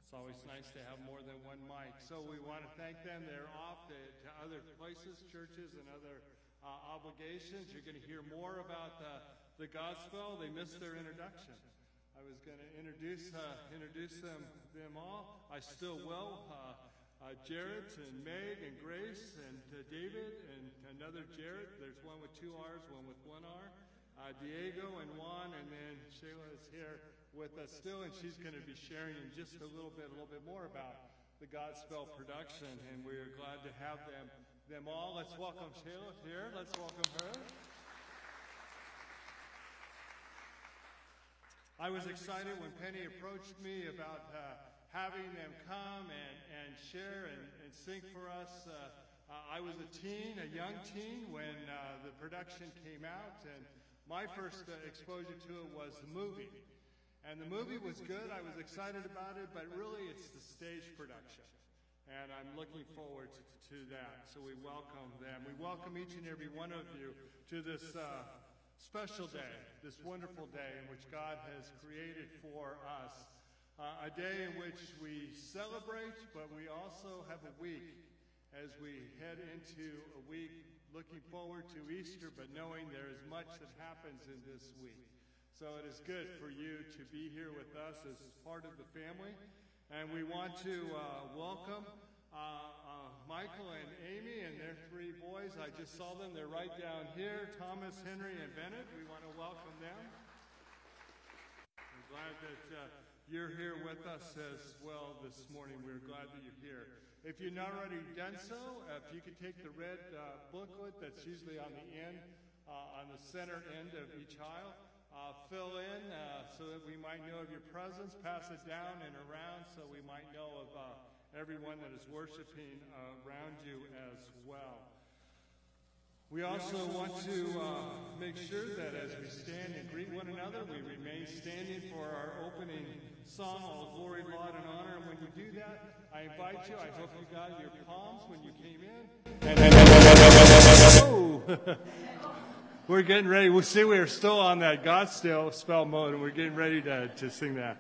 It's always nice to have more than one mic. So we want to thank them. They're off to other places, churches, and other obligations. You're going to hear more about the gospel. They missed their introduction. I was going to introduce them all. I still will. Jarrett and Meg and Grace and David and another Jarrett. There's one with 2 R's, one with 1 R. Diego and Juan, and then Shayla is here with us still, and she's going to be sharing in just a little bit more about the Godspell production, and we're glad to have them all. Let's welcome Shayla here. Let's welcome her. I was excited when Penny approached me about having them come and share and sing for us. I was a young teen, when the production came out, and my first exposure to it was the movie. And the movie was good. I was excited about it, but really it's the stage production. And I'm looking forward to that. So we welcome them. We welcome each and every one of you to this special day, this wonderful day in which God has created for us. A day in which we celebrate, but we also have a week as we head into a week looking forward to Easter, but knowing there is much that happens in this week. So it is good for you to be here with us as part of the family. And we want to welcome Michael and Amy and their 3 boys. I just saw them. They're right down here. Thomas, Henry, and Bennett. We want to welcome them. I'm glad that you're here with us as well this morning. We're glad that you're here. If you've not already done so, if you could take the red booklet that's usually on the end, on the center end of each aisle, fill in so that we might know of your presence, pass it down and around so we might know of everyone that is worshiping around you as well. We also want to make sure that as we stand and greet one another, we remain standing for our opening song, All Glory, Laud, and Honor. And when you do that, I invite you, I hope you got your palms when you came in. We're getting ready. We'll see we're still on that Godspell mode, and we're getting ready to sing that.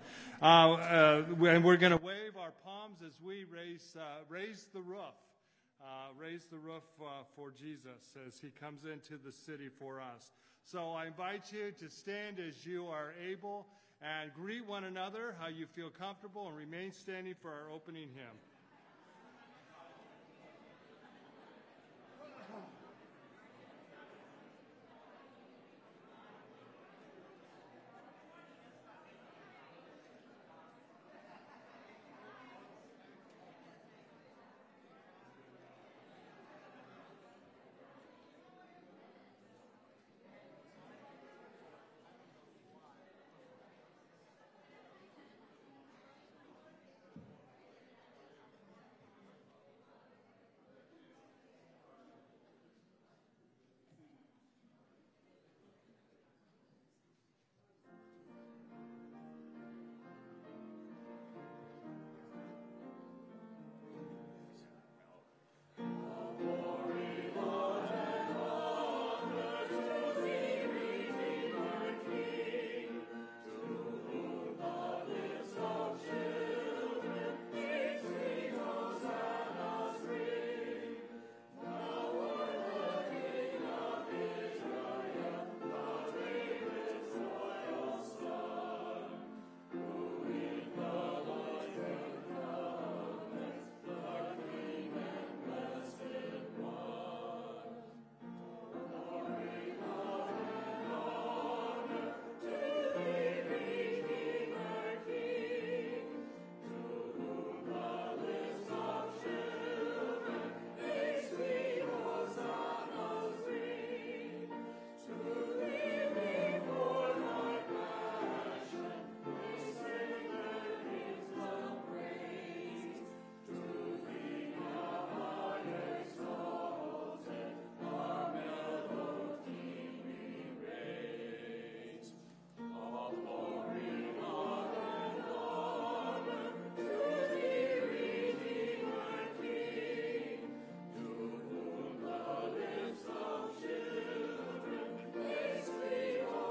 And we're going to wave our palms as we raise the roof. Raise the roof for Jesus as he comes into the city for us. So I invite you to stand as you are able and greet one another how you feel comfortable, and remain standing for our opening hymn.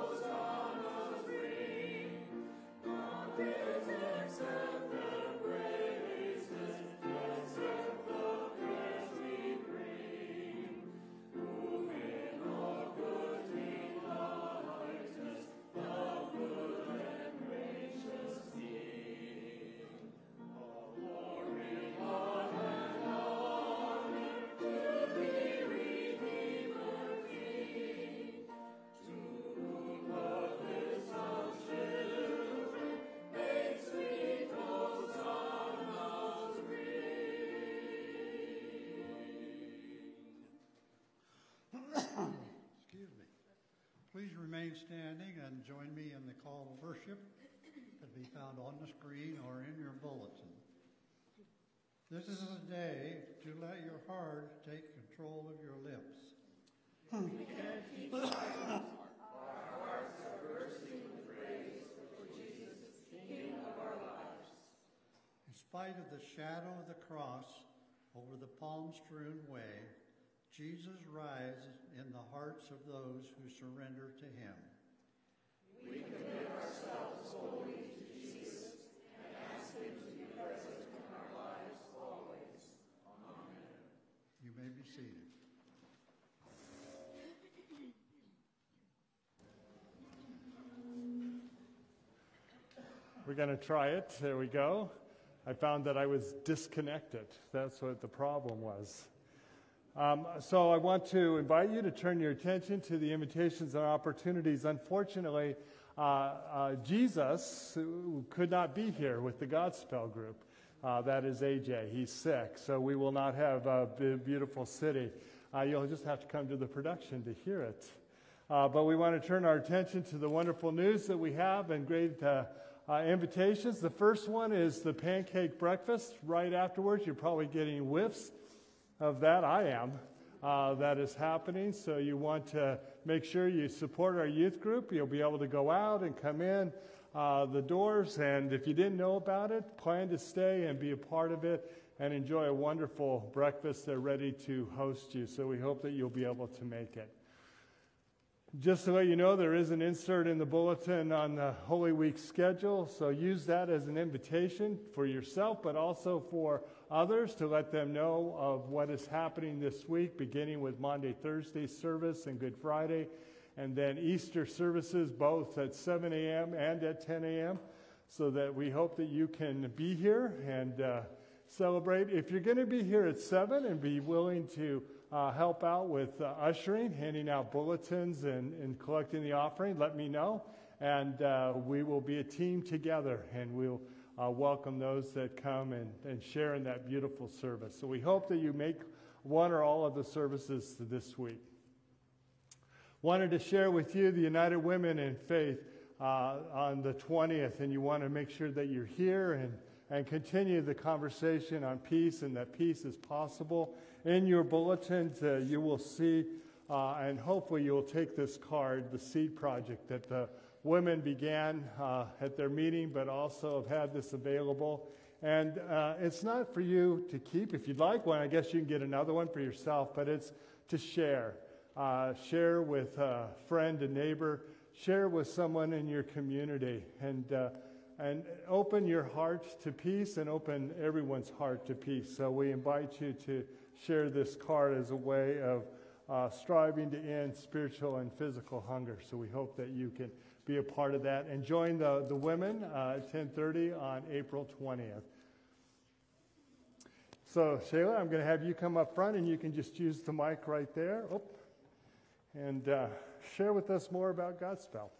Accept the praise. remain standing and join me in the call to worship that can be found on the screen or in your bulletin. This is a day to let your heart take control of your lips. We can't keep silent. Our hearts are bursting with praise for Jesus, King of our lives. In spite of the shadow of the cross over the palm-strewn way, Jesus rises in the hearts of those who surrender to him. We commit ourselves wholly to Jesus and ask him to be present in our lives always. Amen. You may be seated. We're going to try it. There we go. I found that I was disconnected. That's what the problem was. So I want to invite you to turn your attention to the invitations and opportunities. Unfortunately, Jesus could not be here with the Godspell group. That is AJ. He's sick, so we will not have a beautiful city. You'll just have to come to the production to hear it. But we want to turn our attention to the wonderful news that we have and great invitations. The first one is the pancake breakfast. Right afterwards, you're probably getting whiffs of that. I am. That is happening. So you want to make sure you support our youth group. You'll be able to go out and come in the doors. And if you didn't know about it, plan to stay and be a part of it and enjoy a wonderful breakfast. They're ready to host you. So we hope that you'll be able to make it. Just to let you know, there is an insert in the bulletin on the Holy Week schedule, so use that as an invitation for yourself, but also for others to let them know of what is happening this week, beginning with Maundy, Thursday service and Good Friday, and then Easter services both at 7 a.m. and at 10 a.m., so that we hope that you can be here and celebrate. If you're going to be here at 7 and be willing to help out with ushering, handing out bulletins and collecting the offering, let me know. And we will be a team together, and we'll welcome those that come and share in that beautiful service. So we hope that you make one or all of the services this week. Wanted to share with you the United Women in Faith on the 20th, and you want to make sure that you're here and continue the conversation on peace, and that peace is possible. In your bulletins, you will see, and hopefully you'll take this card, the Seed Project, that the women began at their meeting, but also have had this available. And it's not for you to keep. If you'd like one, I guess you can get another one for yourself, but it's to share. Share with a friend, a neighbor. Share with someone in your community. And open your heart to peace and open everyone's heart to peace. So we invite you to share this card as a way of striving to end spiritual and physical hunger. So we hope that you can be a part of that. And join the women at 10:30 on April 20th. So Shayla, I'm going to have you come up front, and you can just use the mic right there. And share with us more about Godspell.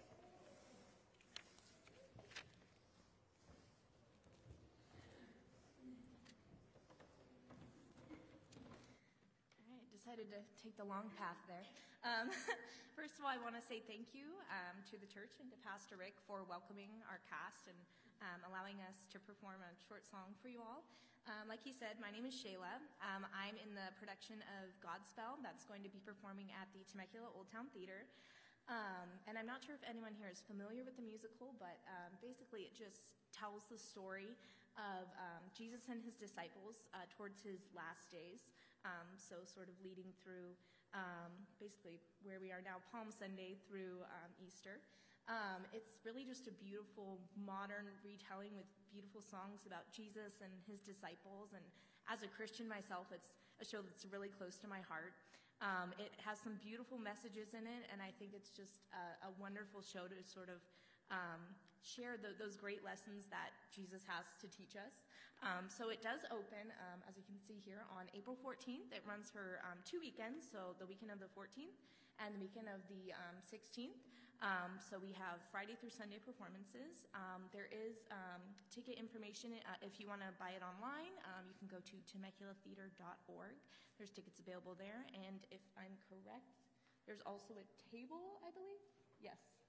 Decided to take the long path there. First of all, I want to say thank you to the church and to Pastor Rick for welcoming our cast and allowing us to perform a short song for you all. Like he said, my name is Shayla. I'm in the production of Godspell that's going to be performing at the Temecula Old Town Theater. And I'm not sure if anyone here is familiar with the musical, but basically it just tells the story of Jesus and his disciples towards his last days. So sort of leading through basically where we are now, Palm Sunday through Easter. It's really just a beautiful modern retelling with beautiful songs about Jesus and his disciples. And as a Christian myself, it's a show that's really close to my heart. It has some beautiful messages in it, and I think it's just a wonderful show to sort of share those great lessons that Jesus has to teach us. So it does open, as you can see here, on April 14th. It runs for 2 weekends, so the weekend of the 14th and the weekend of the 16th. So we have Friday through Sunday performances. There is ticket information if you want to buy it online. You can go to temeculatheater.org. There's tickets available there. And if I'm correct, there's also a table, I believe. Yes.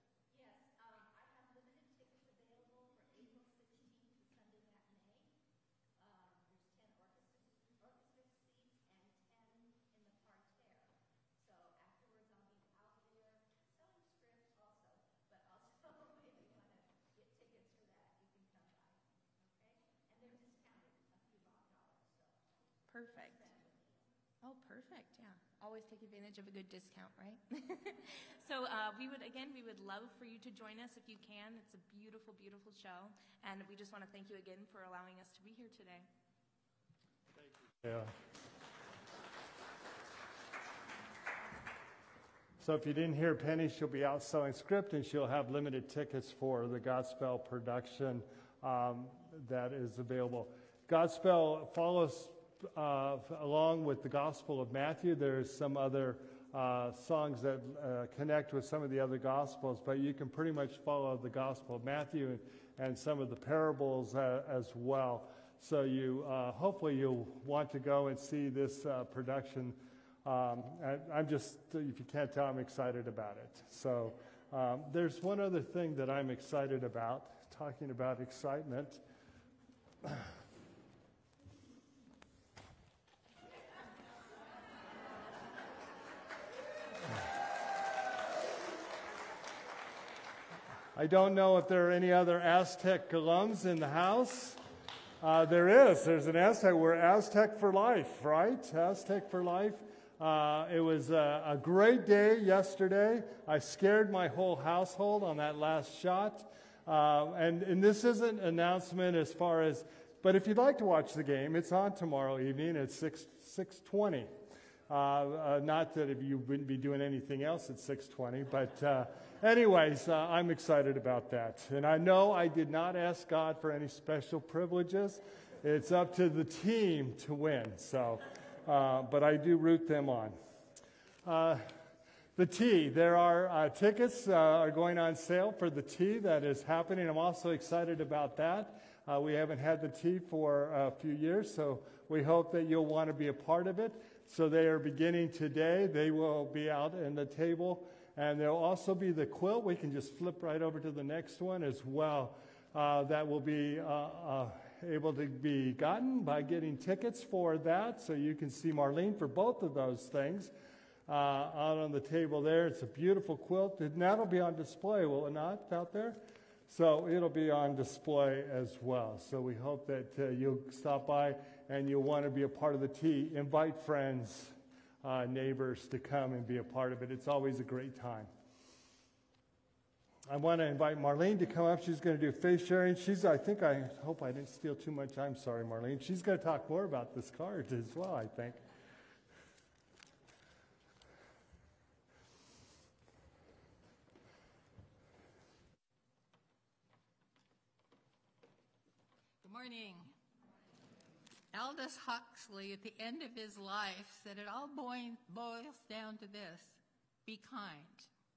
Perfect. Oh, perfect, yeah. Always take advantage of a good discount, right? So we would love for you to join us if you can. It's a beautiful, beautiful show. And we just want to thank you again for allowing us to be here today. Thank you. Yeah. So if you didn't hear Penny, she'll be out selling script, and she'll have limited tickets for the Godspell production that is available. Godspell follows along with the Gospel of Matthew. There's some other songs that connect with some of the other Gospels, but you can pretty much follow the Gospel of Matthew and some of the parables as well. So you hopefully you'll want to go and see this production. I'm just, if you can't tell, I'm excited about it. So there's one other thing that I'm excited about, talking about excitement. I don't know if there are any other Aztec alums in the house. There's an Aztec. We're Aztec for life, right? Aztec for life. It was a great day yesterday. I scared my whole household on that last shot. And this isn't an announcement as far as, but if you'd like to watch the game, it's on tomorrow evening at 6:20. Not that if you wouldn't be doing anything else at 6:20, but anyways, I'm excited about that. And I know I did not ask God for any special privileges. It's up to the team to win. So, but I do root them on. The tea. There are tickets are going on sale for the tea that is happening. I'm also excited about that. We haven't had the tea for a few years, so we hope that you'll want to be a part of it. So they are beginning today. They will be out in the table. And there'll also be the quilt. We can just flip right over to the next one as well. That will be able to be gotten by getting tickets for that. So you can see Marlene for both of those things out on the table there. It's a beautiful quilt. And that'll be on display, will it not, out there? So it'll be on display as well. So we hope that you'll stop by and you'll want to be a part of the tea. Invite friends, neighbors to come and be a part of it. It's always a great time. I want to invite Marlene to come up. She's going to do face sharing. I hope I didn't steal too much. I'm sorry, Marlene. She's going to talk more about this card as well, I think. Good morning. Aldous Huxley, at the end of his life, said it all boils down to this: be kind.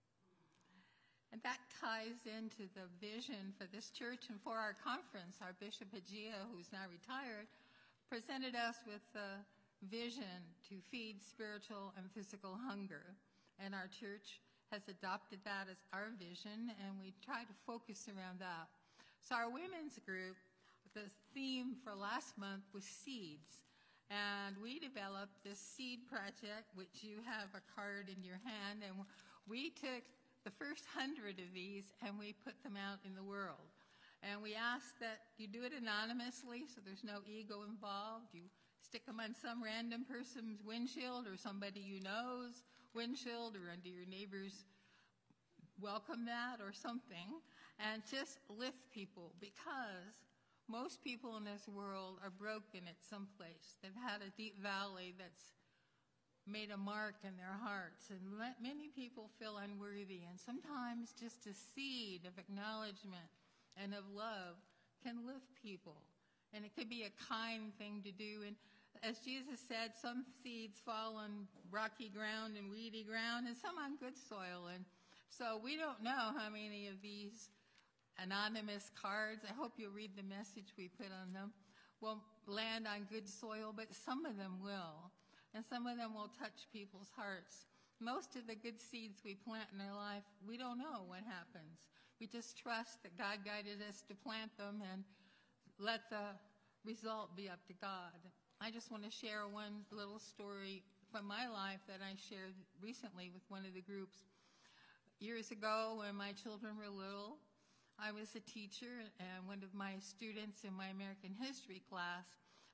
And that ties into the vision for this church and for our conference. Our Bishop Hagia, who's now retired, presented us with a vision to feed spiritual and physical hunger. And our church has adopted that as our vision, and we try to focus around that. So our women's group, the theme for last month was seeds. And we developed this seed project, which you have a card in your hand, and we took the first 100 of these and we put them out in the world. And we ask that you do it anonymously, so there's no ego involved. You stick them on some random person's windshield or somebody you know's windshield or under your neighbor's welcome mat or something, and just lift people, because most people in this world are broken at some place. They've had a deep valley that's made a mark in their hearts, and many people feel unworthy, and sometimes just a seed of acknowledgement and of love can lift people, and it could be a kind thing to do. And as Jesus said, some seeds fall on rocky ground and weedy ground, and some on good soil. And so we don't know how many of these anonymous cards, I hope you'll read the message we put on them, will land on good soil, but some of them will. And some of them will touch people's hearts. Most of the good seeds we plant in our life, we don't know what happens. We just trust that God guided us to plant them and let the result be up to God. I just want to share one little story from my life that I shared recently with one of the groups. Years ago, when my children were little, I was a teacher, and one of my students in my American history class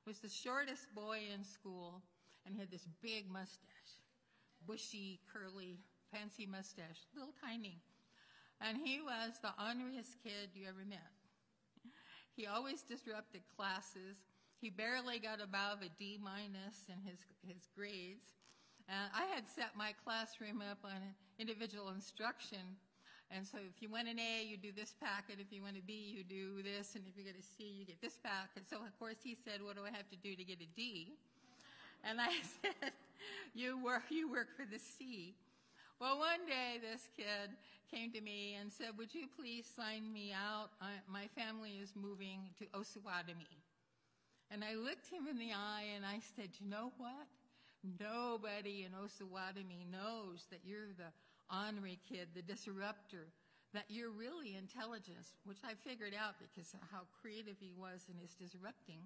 was the shortest boy in school, and he had this big mustache, bushy, curly, fancy mustache, little tiny. And he was the honoriest kid you ever met. He always disrupted classes. He barely got above a D- in his grades. I had set my classroom up on individual instruction. And so if you want an A, you do this packet. If you want a B, you do this. And if you get a C, you get this packet. So, of course, he said, what do I have to do to get a D? And I said, you work for the C. Well, one day this kid came to me and said, would you please sign me out? My family is moving to Osawatomie. And I looked him in the eye and I said, you know what? Nobody in Osawatomie knows that you're the ornery kid, the disruptor, that you're really intelligent, which I figured out because of how creative he was in his disrupting.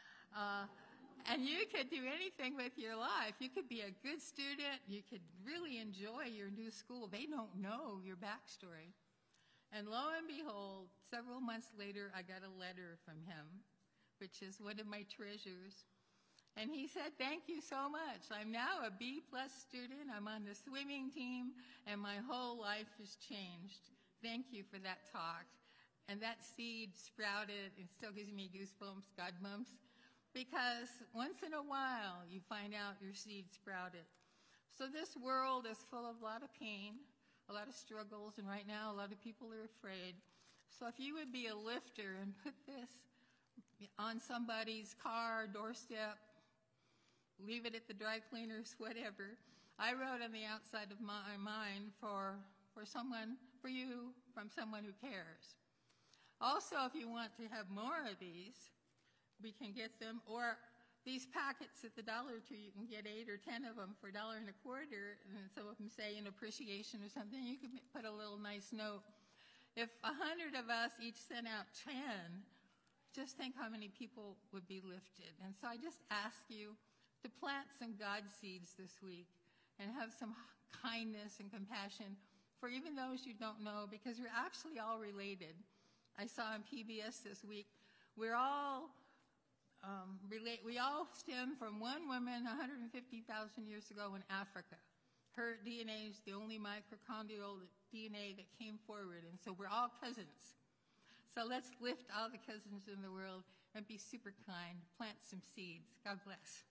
And you could do anything with your life. You could be a good student. You could really enjoy your new school. They don't know your backstory. And lo and behold, several months later, I got a letter from him, which is one of my treasures. And he said, thank you so much. I'm now a B+ student. I'm on the swimming team, and my whole life has changed. Thank you for that talk. And that seed sprouted. It still gives me goosebumps, God bumps. Because once in a while, you find out your seed sprouted. So this world is full of a lot of pain, a lot of struggles, and right now a lot of people are afraid. So if you would be a lifter and put this on somebody's car, doorstep, leave it at the dry cleaners, whatever. I wrote on the outside of my mind for someone, for you, from someone who cares. Also, if you want to have more of these, we can get them, or these packets at the $1 or $2, you can get 8 or 10 of them for $1.25, and some of them say an appreciation or something. You can put a little nice note. If 100 of us each sent out 10, just think how many people would be lifted. And so I just ask you to plant some God seeds this week and have some kindness and compassion for even those you don't know, because we're actually all related. I saw on PBS this week, we're all we all stem from one woman 150,000 years ago in Africa. Her DNA is the only mitochondrial DNA that came forward, and so we're all cousins. So let's lift all the cousins in the world and be super kind. Plant some seeds. God bless.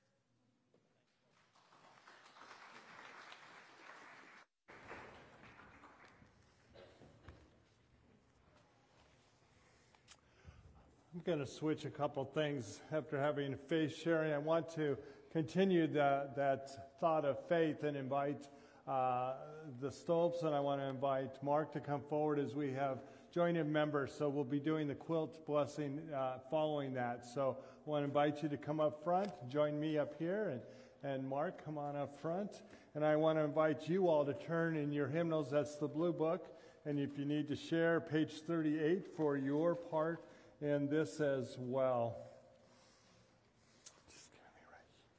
I'm going to switch a couple things after having faith sharing. I want to continue that thought of faith and invite the Stolps, and I want to invite Mark to come forward as we have join-in members. So we'll be doing the quilt blessing following that. So I want to invite you to come up front, join me up here, and Mark, come on up front. And I want to invite you all to turn in your hymnals. That's the blue book. And if you need to share, page 38 for your part in this as well. Just get me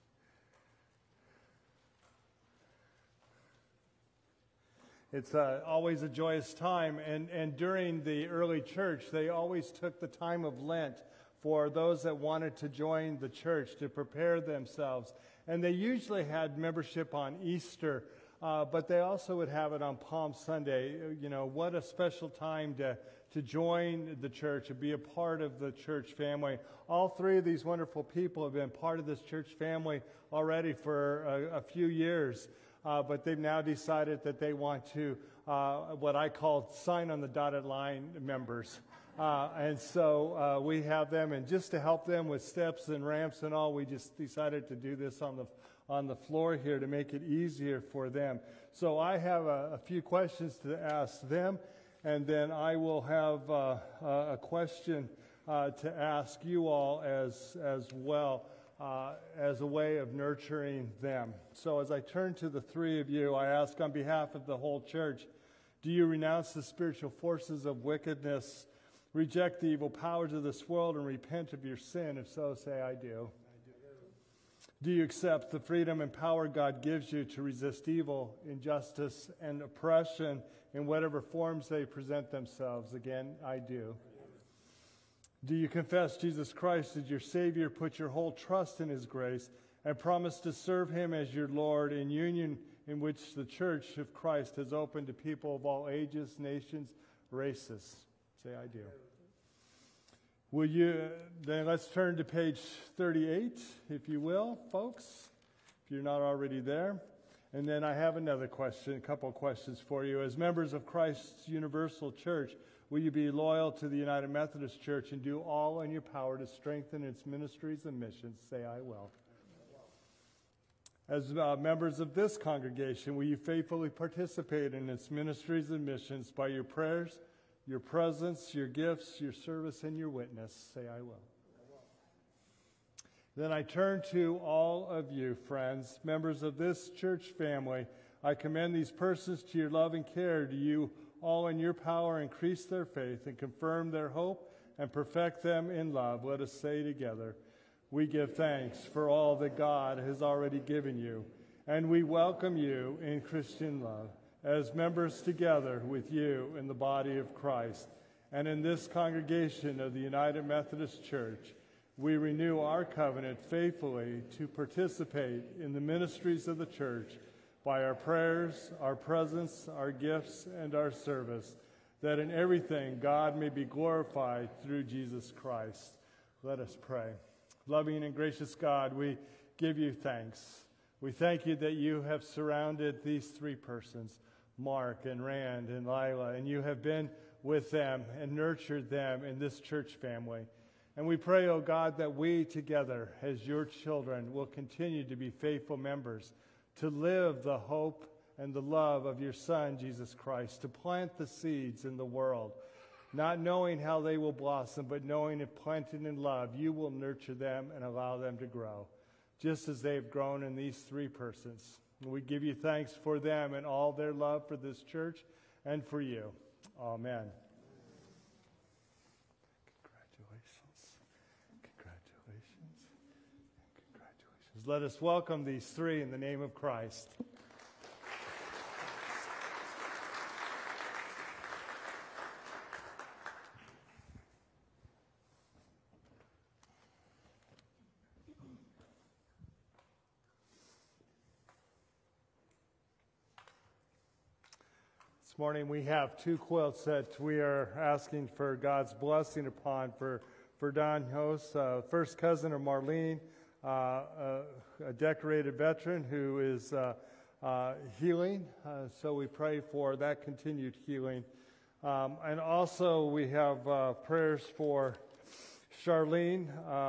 right. It's always a joyous time, and during the early church, they always took the time of Lent for those that wanted to join the church to prepare themselves. And they usually had membership on Easter, but they also would have it on Palm Sunday. You know, what a special time to join the church and be a part of the church family. All three of these wonderful people have been part of this church family already for a few years, but they've now decided that they want to, what I call sign on the dotted line members. And so we have them, and just to help them with steps and ramps and all, we just decided to do this on the floor here to make it easier for them. So I have a few questions to ask them, and then I will have a question to ask you all as well as a way of nurturing them. So as I turn to the three of you, I ask on behalf of the whole church, do you renounce the spiritual forces of wickedness, reject the evil powers of this world, and repent of your sin? If so, say, I do. Do you accept the freedom and power God gives you to resist evil, injustice, and oppression in whatever forms they present themselves? Again, I do. Do you confess Jesus Christ as your Savior, put your whole trust in His grace, and promise to serve Him as your Lord in union in which the Church of Christ has opened to people of all ages, nations, races? Say, I do. Will you, then let's turn to page 38, if you will, folks, if you're not already there. And then I have another question, a couple of questions for you. As members of Christ's Universal Church, will you be loyal to the United Methodist Church and do all in your power to strengthen its ministries and missions? Say, I will. As members of this congregation, will you faithfully participate in its ministries and missions by your prayers, your presence, your gifts, your service, and your witness? Say, I will. Then I turn to all of you, friends, members of this church family. I commend these persons to your love and care. Do you all in your power increase their faith and confirm their hope and perfect them in love? Let us say together, we give thanks for all that God has already given you, and we welcome you in Christian love as members together with you in the body of Christ. And in this congregation of the United Methodist Church, we renew our covenant faithfully to participate in the ministries of the church by our prayers, our presence, our gifts, and our service, that in everything God may be glorified through Jesus Christ. Let us pray. Loving and gracious God, we give you thanks. We thank you that you have surrounded these three persons, Mark and Rand and Lila, and you have been with them and nurtured them in this church family. And we pray, oh God, that we together as your children will continue to be faithful members, to live the hope and the love of your Son, Jesus Christ, to plant the seeds in the world, not knowing how they will blossom, but knowing if planted in love, you will nurture them and allow them to grow, just as they have grown in these three persons. And we give you thanks for them and all their love for this church and for you. Amen. Let us welcome these three in the name of Christ. This morning we have two quilts that we are asking for God's blessing upon for Don Host, first cousin of Marlene, a decorated veteran who is healing, so we pray for that continued healing. And also we have prayers for Charlene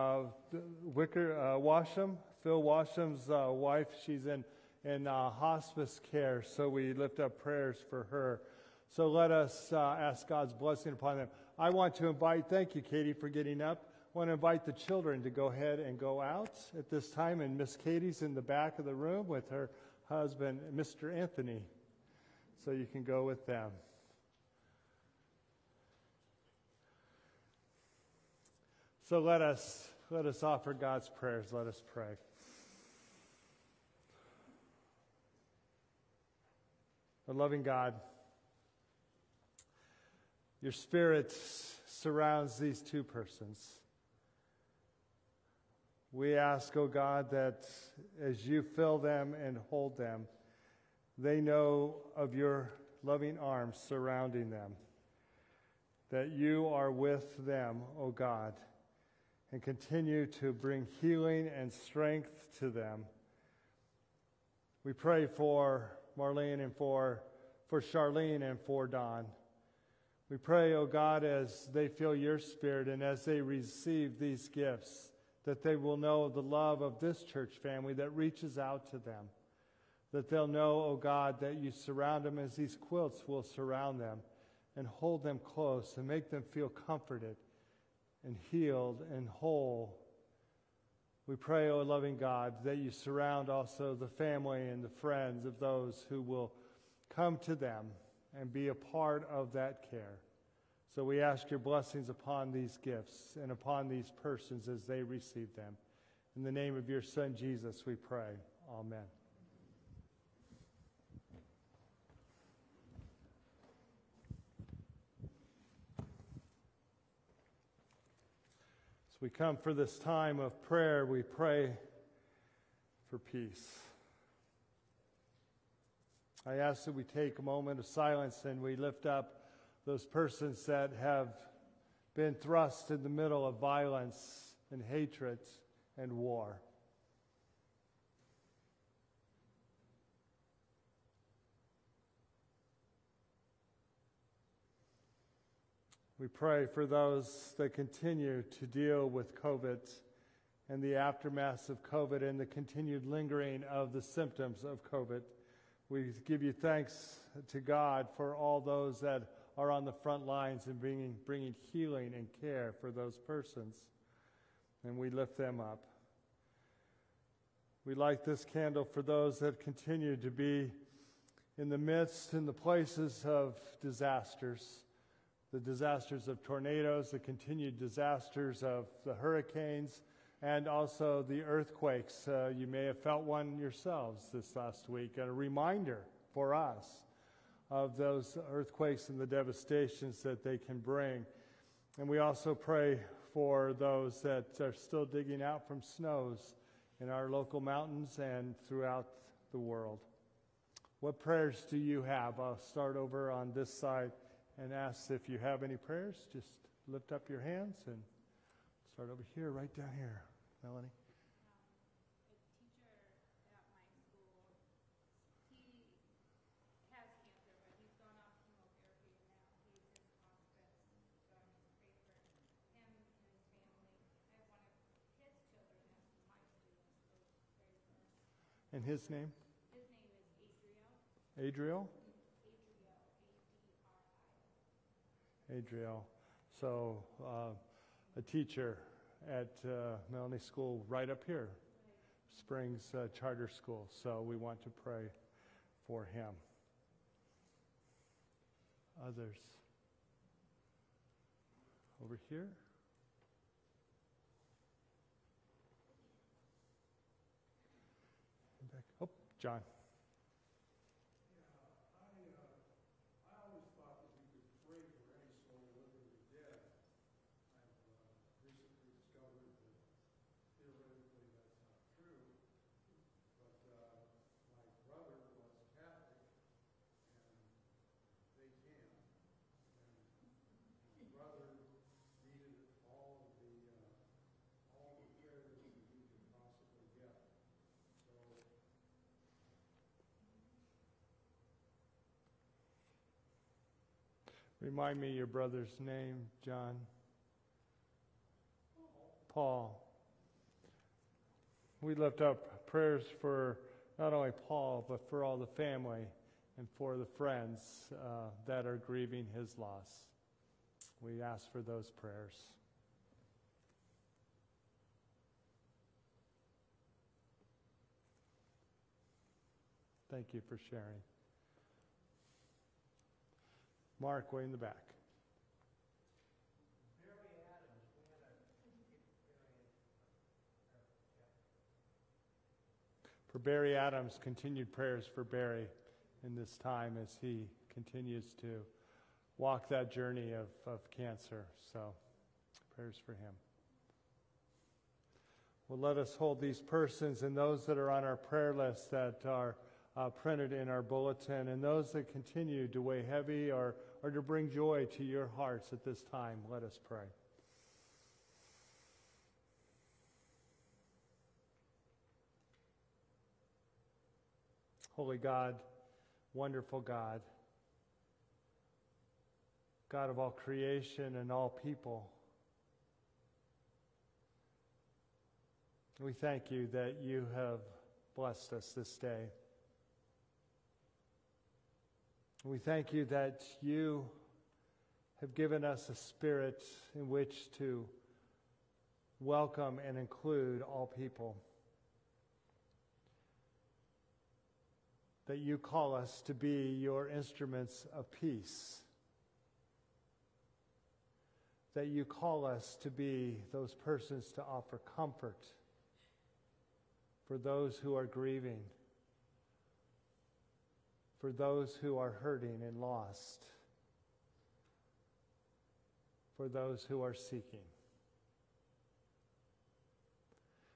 Washam, Phil Washam's wife. She's in hospice care, so we lift up prayers for her. So let us ask God's blessing upon them. I want to invite, thank you, Katie, for getting up. I want to invite the children to go ahead and go out at this time, and Miss Katie's in the back of the room with her husband, Mr. Anthony, so you can go with them. So let us offer God's prayers. Let us pray. Our loving God, your Spirit surrounds these two persons. We ask, oh God, that as you fill them and hold them, they know of your loving arms surrounding them, that you are with them, oh God, and continue to bring healing and strength to them. We pray for Marlene and for Charlene and for Don. We pray, oh God, as they feel your Spirit and as they receive these gifts, that they will know the love of this church family that reaches out to them. That they'll know, oh God, that you surround them as these quilts will surround them and hold them close and make them feel comforted and healed and whole. We pray, oh loving God, that you surround also the family and the friends of those who will come to them and be a part of that care. So we ask your blessings upon these gifts and upon these persons as they receive them. In the name of your Son, Jesus, we pray. Amen. we come for this time of prayer, we pray for peace. I ask that we take a moment of silence and we lift up those persons that have been thrust in the middle of violence and hatred and war. We pray for those that continue to deal with COVID and the aftermath of COVID and the continued lingering of the symptoms of COVID. We give you thanks to God for all those that are on the front lines and bringing healing and care for those persons. And we lift them up. We light this candle for those that continue to be in the midst, in the places of disasters. The disasters of tornadoes, the continued disasters of the hurricanes, and also the earthquakes. You may have felt one yourselves this last week. And a reminder for us of those earthquakes and the devastations that they can bring. And we also pray for those that are still digging out from snows in our local mountains and throughout the world. What prayers do you have? I'll start over on this side and ask if you have any prayers. Just lift up your hands and start over here, right down here. Melanie? A teacher at my school, he has cancer, but he's gone off chemotherapy and now he's in hospice. So I must pray for him and his family. I have one of his children as my student, so pray for him. And his name? His name is Adriel. Adriel? Adriel, A-D-R-I-O. Adriel. So a teacher at Melanie School right up here, Springs Charter School. So we want to pray for him. Others? Over here? Back. Oh, John. Remind me your brother's name, John. Paul. We lift up prayers for not only Paul, but for all the family and for the friends that are grieving his loss. We ask for those prayers. Thank you for sharing. Mark, way in the back. For Barry Adams, continued prayers for Barry in this time as he continues to walk that journey of cancer. So, prayers for him. Well, let us hold these persons and those that are on our prayer list that are printed in our bulletin, and those that continue to weigh heavy or to bring joy to your hearts at this time. Let us pray. Holy God, wonderful God, God of all creation and all people, we thank you that you have blessed us this day. We thank you that you have given us a spirit in which to welcome and include all people. That you call us to be your instruments of peace. That you call us to be those persons to offer comfort for those who are grieving, for those who are hurting and lost, for those who are seeking.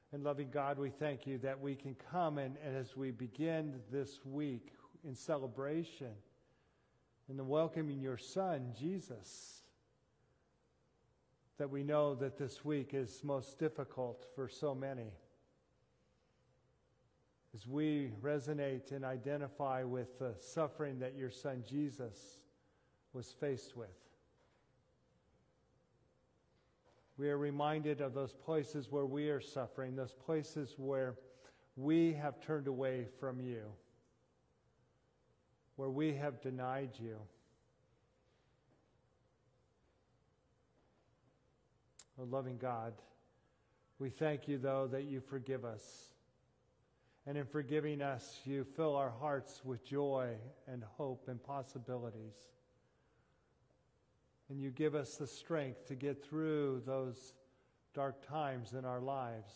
And loving God, we thank you that we can come and as we begin this week in celebration and in welcoming your Son, Jesus, that we know that this week is most difficult for so many. As we resonate and identify with the suffering that your Son Jesus was faced with. We are reminded of those places where we are suffering, those places where we have turned away from you, where we have denied you. Oh, loving God, we thank you, though, that you forgive us. And in forgiving us, you fill our hearts with joy and hope and possibilities. And you give us the strength to get through those dark times in our lives.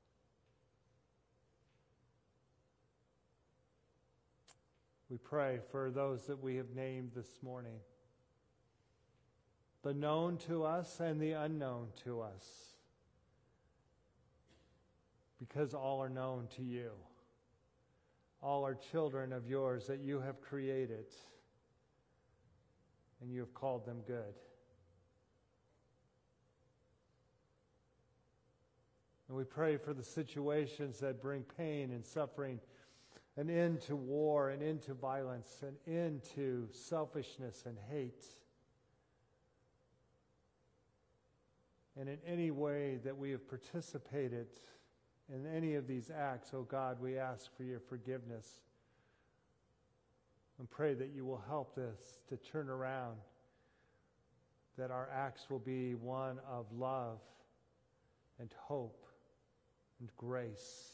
We pray for those that we have named this morning, the known to us and the unknown to us, because all are known to you. All are children of yours that you have created, and you have called them good. And we pray for the situations that bring pain and suffering, an end to war, an end to violence, an end to selfishness and hate. And in any way that we have participated in any of these acts, oh God, we ask for your forgiveness and pray that you will help this to turn around, that our acts will be one of love and hope and grace.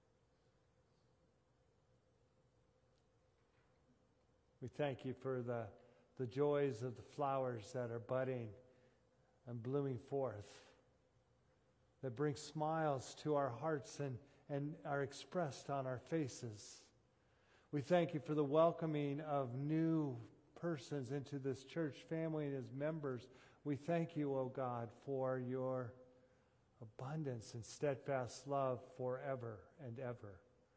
We thank you for the joys of the flowers that are budding and blooming forth, that bring smiles to our hearts and are expressed on our faces. We thank you for the welcoming of new persons into this church family and as members. We thank you, O God, for your abundance and steadfast love forever and ever.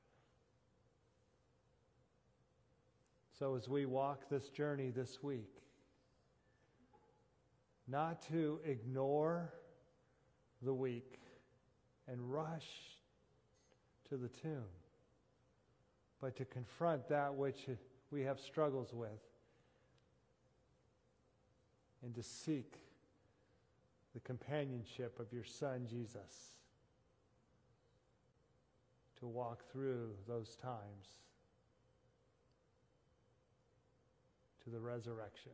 So as we walk this journey this week, not to ignore the weak and rush to the tomb, but to confront that which we have struggles with and to seek the companionship of your Son, Jesus, to walk through those times to the resurrection.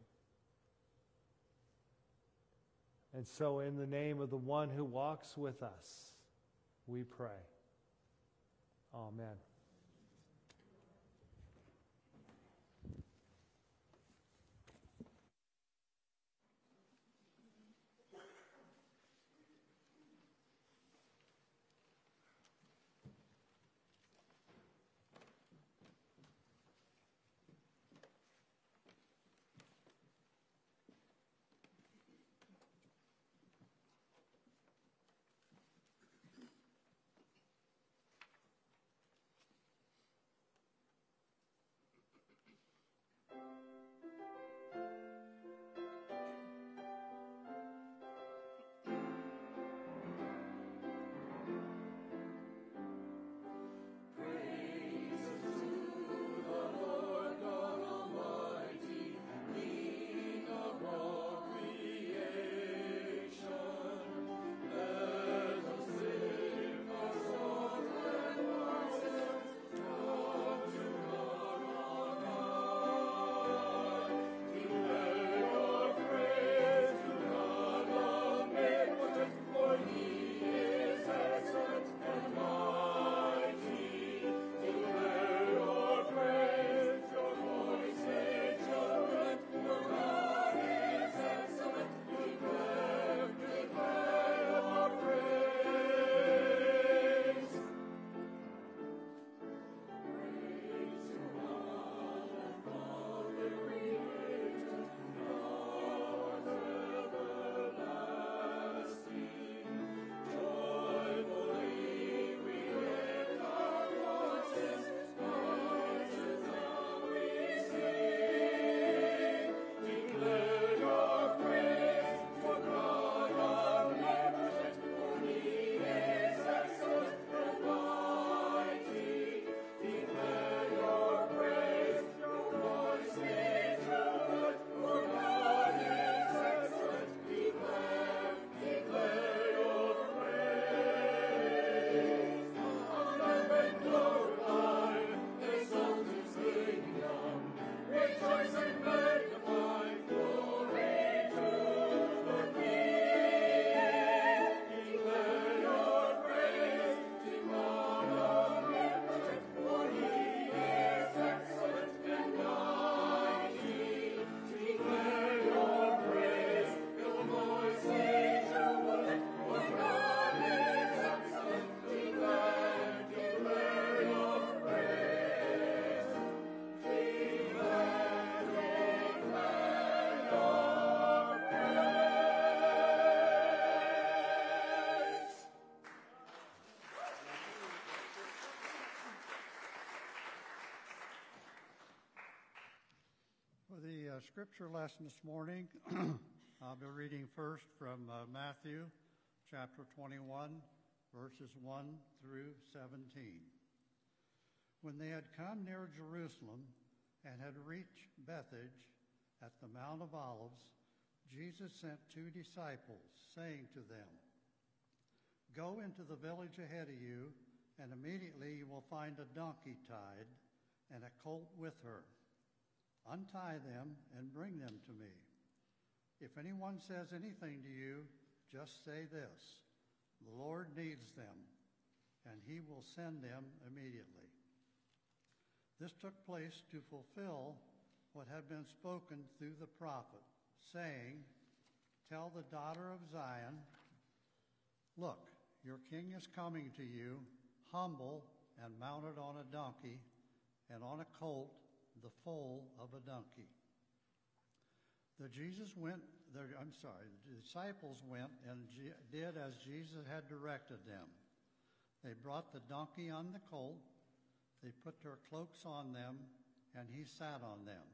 And so in the name of the one who walks with us, we pray. Amen. scripture lesson this morning, I'll be reading first from Matthew chapter 21, verses 1 through 17. When they had come near Jerusalem and had reached Bethphage at the Mount of Olives, Jesus sent 2 disciples, saying to them, "Go into the village ahead of you, and immediately you will find a donkey tied and a colt with her. Untie them and bring them to me. If anyone says anything to you, just say this, 'The Lord needs them,' and he will send them immediately." This took place to fulfill what had been spoken through the prophet, saying, "Tell the daughter of Zion, look, your king is coming to you, humble and mounted on a donkey, and on a colt, the foal of a donkey." The disciples went and did as Jesus had directed them. They brought the donkey on the colt, they put their cloaks on them, and he sat on them.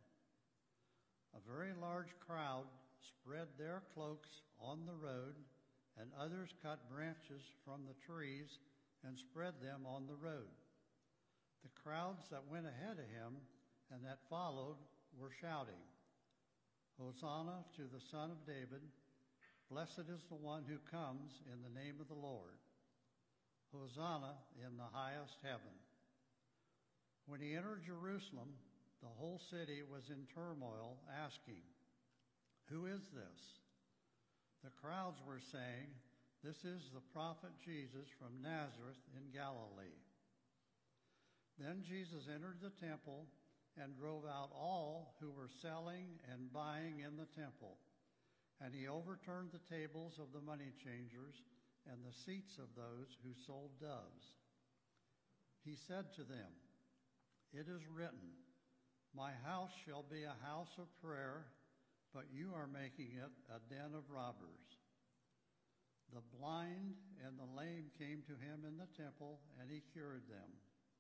A very large crowd spread their cloaks on the road, and others cut branches from the trees and spread them on the road. The crowds that went ahead of him and that followed were shouting, "Hosanna to the Son of David! Blessed is the one who comes in the name of the Lord! Hosanna in the highest heaven!" When he entered Jerusalem, the whole city was in turmoil, asking, "Who is this?" The crowds were saying, "This is the prophet Jesus from Nazareth in Galilee." Then Jesus entered the temple and drove out all who were selling and buying in the temple. And he overturned the tables of the money changers and the seats of those who sold doves. He said to them, "It is written, 'My house shall be a house of prayer,' but you are making it a den of robbers." The blind and the lame came to him in the temple, and he cured them.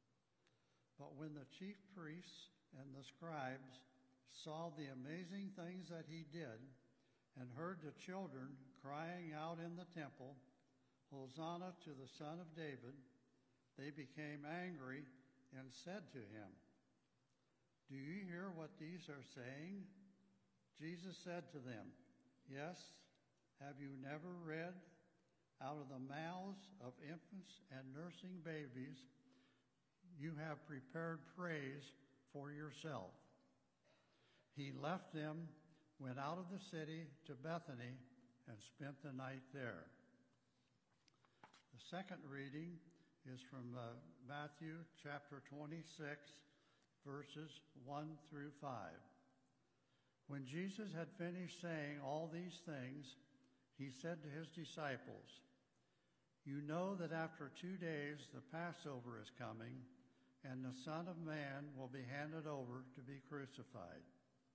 But when the chief priests and the scribes saw the amazing things that he did, and heard the children crying out in the temple, "Hosanna to the Son of David," they became angry and said to him, "Do you hear what these are saying?" Jesus said to them, "Yes, have you never read, 'Out of the mouths of infants and nursing babies, you have prepared praise for yourself?" He left them, went out of the city to Bethany, and spent the night there. The second reading is from Matthew chapter 26, verses 1 through 5. When Jesus had finished saying all these things, he said to his disciples, "You know that after 2 days the Passover is coming, and the Son of Man will be handed over to be crucified."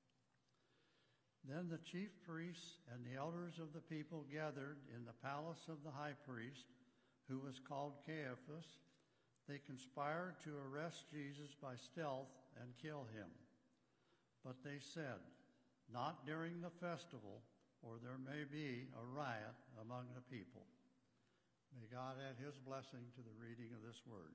Then the chief priests and the elders of the people gathered in the palace of the high priest, who was called Caiaphas. They conspired to arrest Jesus by stealth and kill him. But they said, "Not during the festival, or there may be a riot among the people." May God add his blessing to the reading of this word.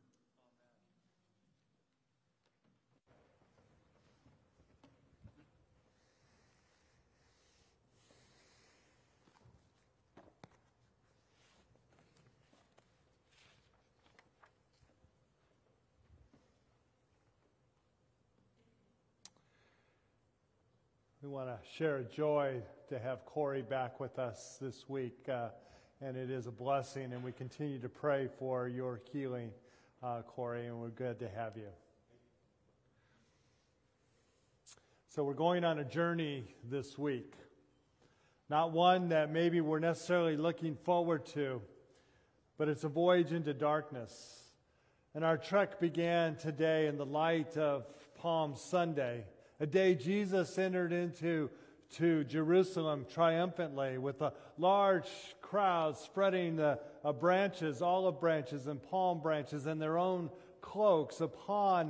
We want to share a joy to have Corey back with us this week, and it is a blessing, and we continue to pray for your healing, Corey, and we're glad to have you. So we're going on a journey this week, not one that maybe we're necessarily looking forward to, but it's a voyage into darkness. And our trek began today in the light of Palm Sunday, a day Jesus entered into Jerusalem triumphantly with a large crowd spreading the branches, olive branches and palm branches and their own cloaks upon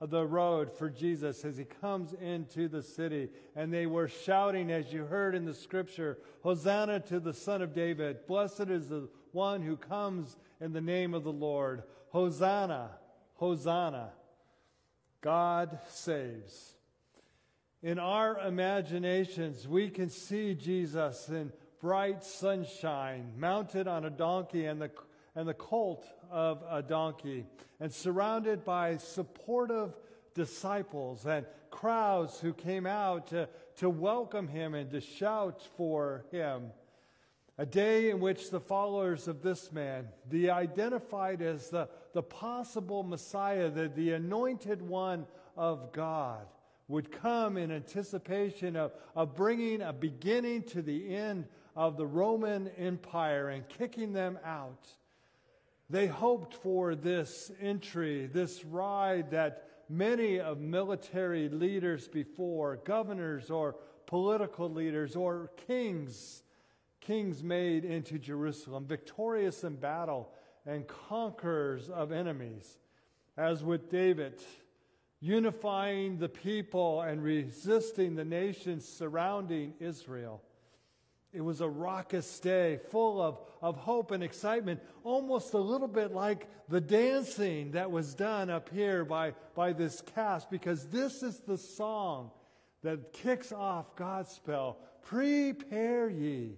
the road for Jesus as he comes into the city. And they were shouting, as you heard in the scripture, Hosanna to the Son of David. Blessed is the one who comes in the name of the Lord. Hosanna, Hosanna. God saves. In our imaginations, we can see Jesus in bright sunshine, mounted on a donkey and the colt of a donkey, and surrounded by supportive disciples and crowds who came out to welcome him and to shout for him. A day in which the followers of this man, the identified as the possible Messiah, the anointed one of God, would come in anticipation of bringing a beginning to the end of the Roman Empire and kicking them out. They hoped for this entry, this ride that many of military leaders before, governors or political leaders or kings made into Jerusalem, victorious in battle and conquerors of enemies, as with David, unifying the people and resisting the nations surrounding Israel. It was a raucous day, full of hope and excitement, almost a little bit like the dancing that was done up here by this cast, because this is the song that kicks off God's spell. Prepare ye,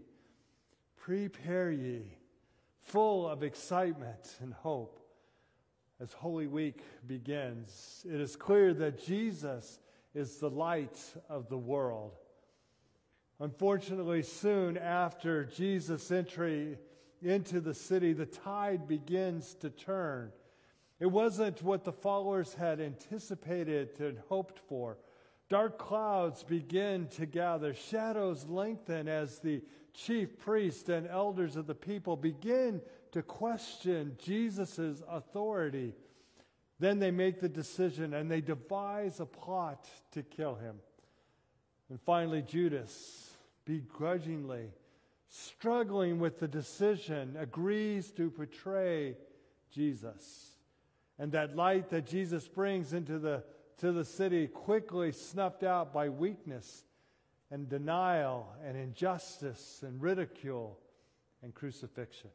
full of excitement and hope. As Holy Week begins, it is clear that Jesus is the light of the world. Unfortunately, soon after Jesus' entry into the city, the tide begins to turn. It wasn't what the followers had anticipated and hoped for. Dark clouds begin to gather. Shadows lengthen as the chief priests and elders of the people begin to question Jesus' authority. Then they make the decision and they devise a plot to kill him. And finally, Judas, begrudgingly, struggling with the decision, agrees to betray Jesus. And that light that Jesus brings into the city quickly snuffed out by weakness and denial and injustice and ridicule and crucifixion.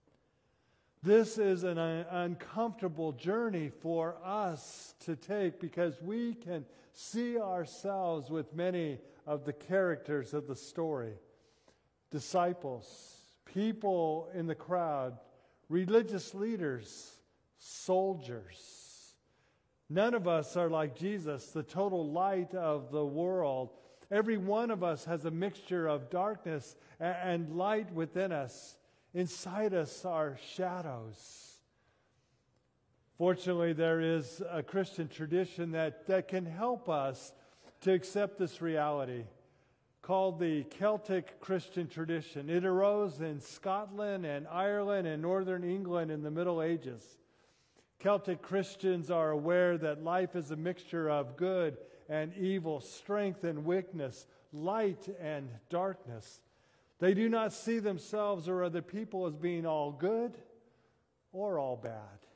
This is an uncomfortable journey for us to take, because we can see ourselves with many of the characters of the story. Disciples, people in the crowd, religious leaders, soldiers. None of us are like Jesus, the total light of the world. Every one of us has a mixture of darkness and light within us. Inside us are shadows. Fortunately, there is a Christian tradition that can help us to accept this reality, called the Celtic Christian tradition. It arose in Scotland and Ireland and Northern England in the Middle Ages. Celtic Christians are aware that life is a mixture of good and evil, strength and weakness, light and darkness. They do not see themselves or other people as being all good or all bad.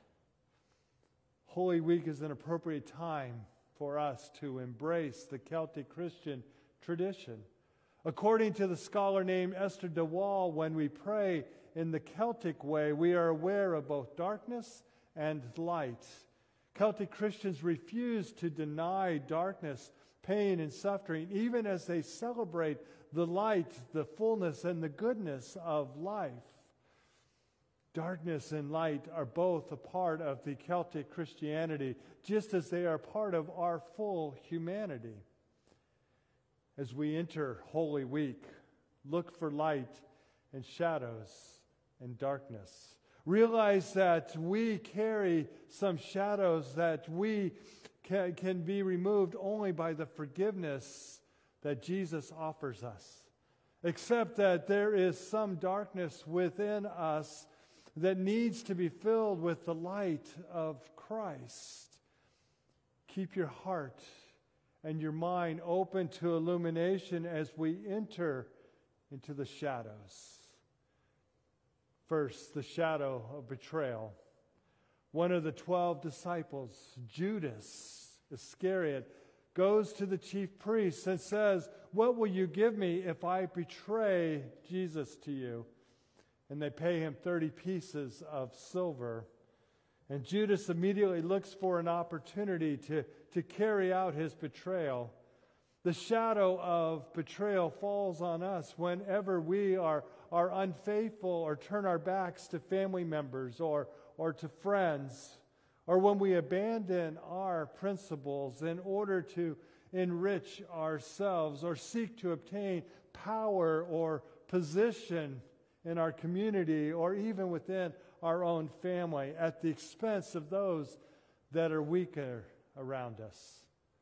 Holy Week is an appropriate time for us to embrace the Celtic Christian tradition. According to the scholar named Esther de Waal, when we pray in the Celtic way, we are aware of both darkness and light. Celtic Christians refuse to deny darkness, pain, and suffering, even as they celebrate the light, the fullness, and the goodness of life. Darkness and light are both a part of the Celtic Christianity, just as they are part of our full humanity. As we enter Holy Week, look for light and shadows and darkness. Realize that we carry some shadows that we can be removed only by the forgiveness that Jesus offers us. Except that there is some darkness within us that needs to be filled with the light of Christ. Keep your heart and your mind open to illumination as we enter into the shadows. First, the shadow of betrayal. One of the 12 disciples, Judas, Iscariot, goes to the chief priests and says, "What will you give me if I betray Jesus to you?" And they pay him 30 pieces of silver. And Judas immediately looks for an opportunity to carry out his betrayal. The shadow of betrayal falls on us whenever we are unfaithful or turn our backs to family members or to friends, or when we abandon our principles in order to enrich ourselves or seek to obtain power or position in our community or even within our own family at the expense of those that are weaker around us.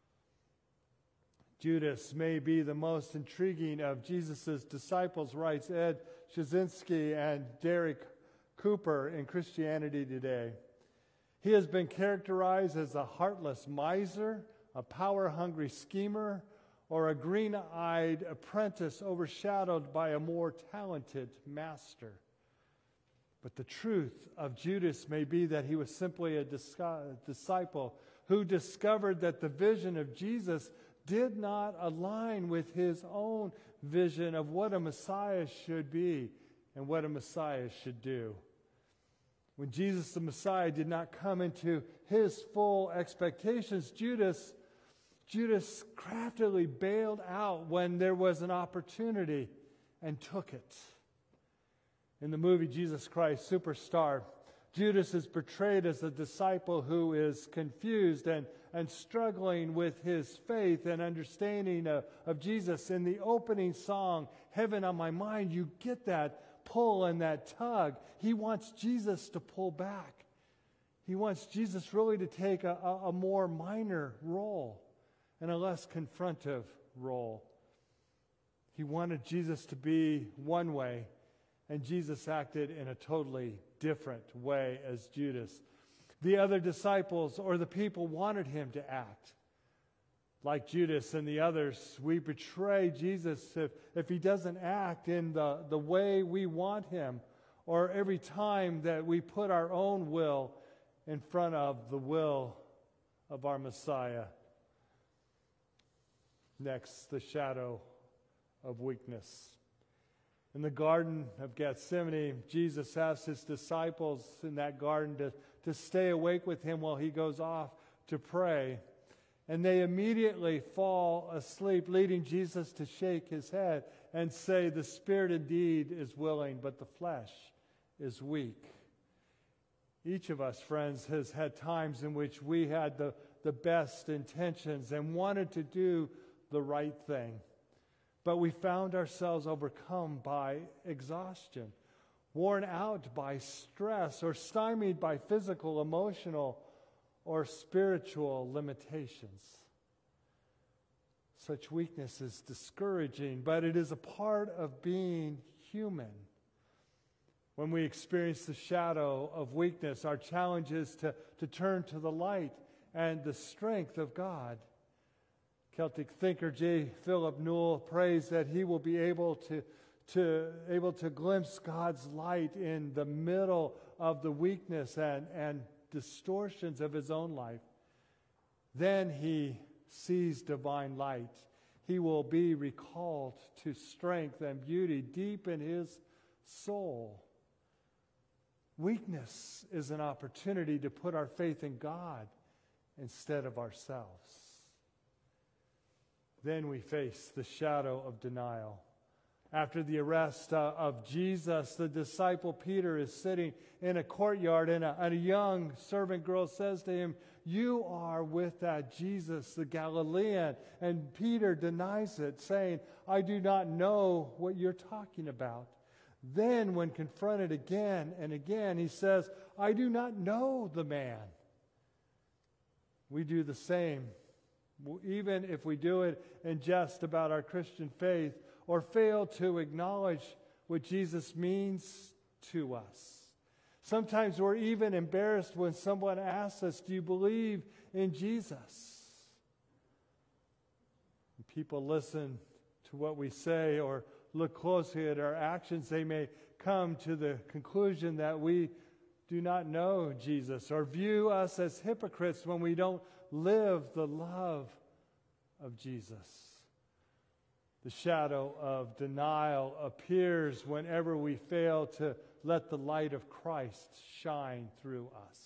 Judas may be the most intriguing of Jesus' disciples, writes Ed Shazinski and Derek Cooper in Christianity Today. He has been characterized as a heartless miser, a power-hungry schemer, or a green-eyed apprentice overshadowed by a more talented master. But the truth of Judas may be that he was simply a disciple who discovered that the vision of Jesus did not align with his own vision of what a Messiah should be and what a Messiah should do. When Jesus the Messiah did not come into his full expectations, Judas craftily bailed out when there was an opportunity and took it. In the movie Jesus Christ Superstar, Judas is portrayed as a disciple who is confused and struggling with his faith and understanding of Jesus. In the opening song, Heaven on My Mind, you get that pull and that tug. He wants Jesus to pull back. He wants Jesus really to take a more minor role and a less confrontive role. He wanted Jesus to be one way, and Jesus acted in a totally different way as Judas. The other disciples or the people wanted him to act like Judas and the others. We betray Jesus if he doesn't act in the way we want him, or every time that we put our own will in front of the will of our Messiah. Next, the shadow of weakness. In the Garden of Gethsemane, Jesus asked his disciples in that garden to stay awake with him while he goes off to pray. And they immediately fall asleep, leading Jesus to shake his head and say, "The spirit indeed is willing, but the flesh is weak." Each of us, friends, has had times in which we had the best intentions and wanted to do the right thing. But we found ourselves overcome by exhaustion, worn out by stress, or stymied by physical, emotional, or spiritual limitations. Such weakness is discouraging, but it is a part of being human. When we experience the shadow of weakness, our challenge is to turn to the light and the strength of God. Celtic thinker J. Philip Newell prays that he will be able to glimpse God's light in the middle of the weakness and distortions of his own life. Then he sees divine light. He will be recalled to strength and beauty deep in his soul. Weakness is an opportunity to put our faith in God instead of ourselves. Then we face the shadow of denial. After the arrest of Jesus, the disciple Peter is sitting in a courtyard, and a young servant girl says to him, "You are with that Jesus, the Galilean." And Peter denies it, saying, "I do not know what you're talking about." Then, when confronted again and again, he says, "I do not know the man." We do the same, even if we do it in jest about our Christian faith or fail to acknowledge what Jesus means to us. Sometimes we're even embarrassed when someone asks us, "Do you believe in Jesus?" When people listen to what we say or look closely at our actions, they may come to the conclusion that we do not know Jesus or view us as hypocrites when we don't live the love of Jesus. The shadow of denial appears whenever we fail to let the light of Christ shine through us.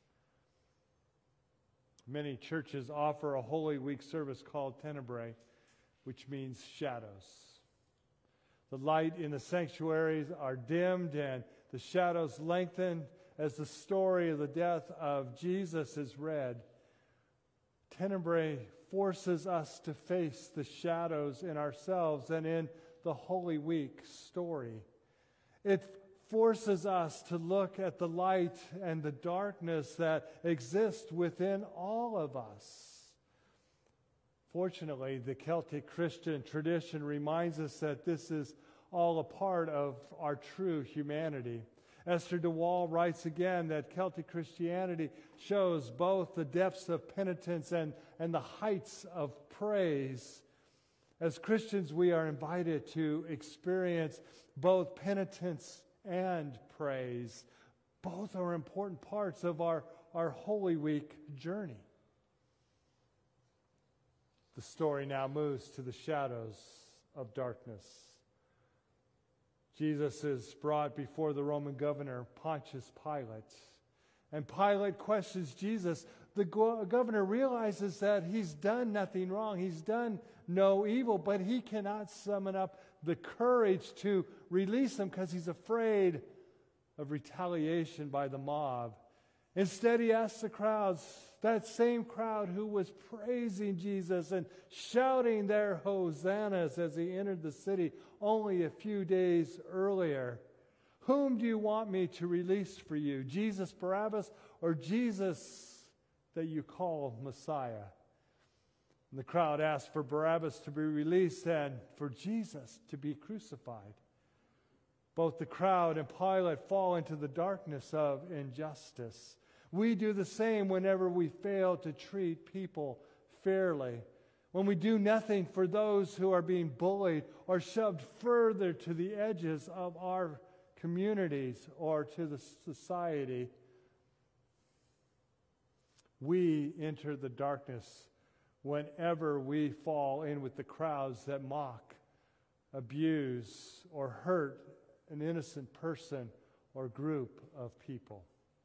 Many churches offer a Holy Week service called Tenebrae, which means shadows. The light in the sanctuaries are dimmed and the shadows lengthen as the story of the death of Jesus is read. Tenebrae forces us to face the shadows in ourselves and in the Holy Week story. It forces us to look at the light and the darkness that exist within all of us. Fortunately, the Celtic Christian tradition reminds us that this is all a part of our true humanity. Esther de Waal writes again that Celtic Christianity shows both the depths of penitence and the heights of praise. As Christians, we are invited to experience both penitence and praise. Both are important parts of our Holy Week journey. The story now moves to the shadows of darkness. Jesus is brought before the Roman governor, Pontius Pilate. And Pilate questions Jesus. The governor realizes that he's done nothing wrong. He's done no evil, but he cannot summon up the courage to release him because he's afraid of retaliation by the mob. Instead, he asks the crowds, that same crowd who was praising Jesus and shouting their hosannas as he entered the city only a few days earlier, whom do you want me to release for you, Jesus Barabbas or Jesus that you call Messiah? And the crowd asked for Barabbas to be released and for Jesus to be crucified. Both the crowd and Pilate fall into the darkness of injustice. We do the same whenever we fail to treat people fairly. When we do nothing for those who are being bullied or shoved further to the edges of our communities or to the society, we enter the darkness whenever we fall in with the crowds that mock, abuse, or hurt an innocent person or group of people.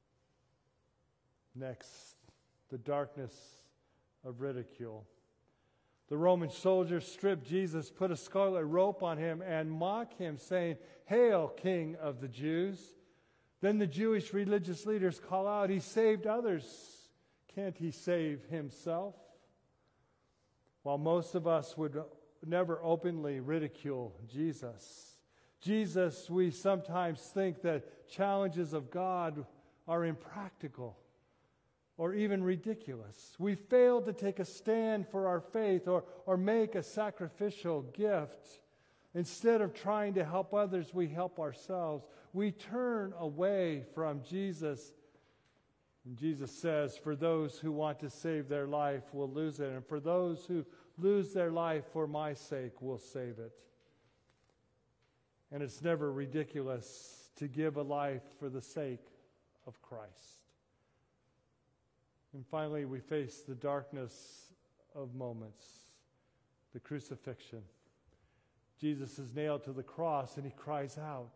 Next, the darkness of ridicule. The Roman soldiers stripped Jesus, put a scarlet rope on him, and mocked him, saying, "Hail, King of the Jews." Then the Jewish religious leaders call out, "He saved others. Can't he save himself?" While most of us would never openly ridicule Jesus, we sometimes think that challenges of God are impractical or even ridiculous. We fail to take a stand for our faith or make a sacrificial gift. Instead of trying to help others, we help ourselves. We turn away from Jesus. And Jesus says, for those who want to save their life will lose it, and for those who lose their life for my sake will save it. And it's never ridiculous to give a life for the sake of Christ. And finally, we face the darkness of moments, the crucifixion. Jesus is nailed to the cross, and he cries out,